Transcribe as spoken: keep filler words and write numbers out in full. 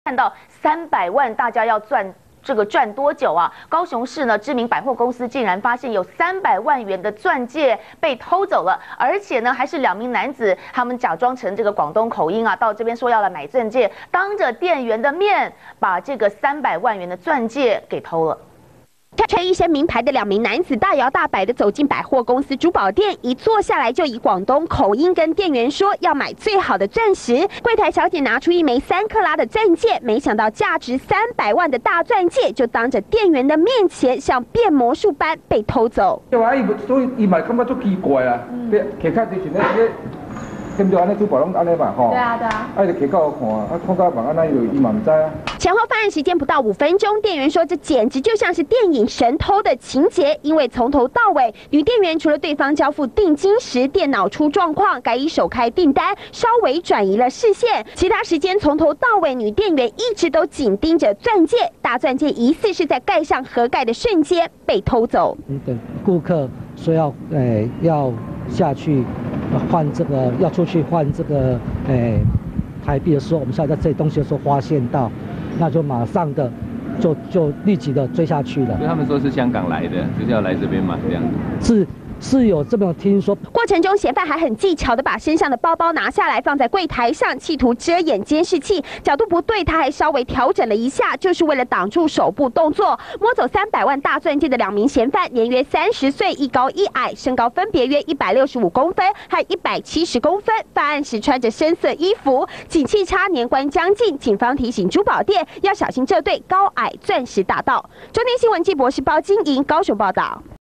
看到三百万，大家要赚这个赚多久啊？高雄市呢，知名百货公司竟然发现有三百万元的钻戒被偷走了，而且呢，还是两名男子，他们假装成这个广东口音啊，到这边说要来买钻戒，当着店员的面把这个三百万元的钻戒给偷了。 穿一身名牌的两名男子大摇大摆地走进百货公司珠宝店，一坐下来就以广东口音跟店员说要买最好的钻石。柜台小姐拿出一枚三克拉的钻戒，没想到价值三百万的大钻戒就当着店员的面前像变魔术般被偷走。 因为伊所以伊嘛感觉足奇怪啊，其他之前咧。 跟着安尼珠宝拢安尼嘛吼，对啊对啊，啊就摕到看，啊看到忙安尼就伊嘛唔知啊。 前后犯案时间不到五分钟，店员说这简直就像是电影神偷的情节，因为从头到尾，女店员除了对方交付定金时电脑出状况，改以手开订单，稍微转移了视线，其他时间从头到尾，女店员一直都紧盯着钻戒，大钻戒疑似是在盖上盒盖的瞬间被偷走。 等顾客说要呃要下去。 换这个要出去换这个诶、欸、台币的时候，我们现在在这里东西的时候发现到，那就马上的就就立即的追下去了。 所以他们说是香港来的，就是要来这边买这样子。 是。 是有这么听说。 过程中，嫌犯还很技巧的把身上的包包拿下来，放在柜台上，企图遮掩监视器。角度不对，他还稍微调整了一下，就是为了挡住手部动作。摸走三百万大钻戒的两名嫌犯，年约三十岁，一高一矮，身高分别约一百六十五公分和一百七十公分。犯案时穿着深色衣服，警器差年关将近，警方提醒珠宝店要小心这对高矮钻石大盗。中天新闻记博士包金莹高雄报道。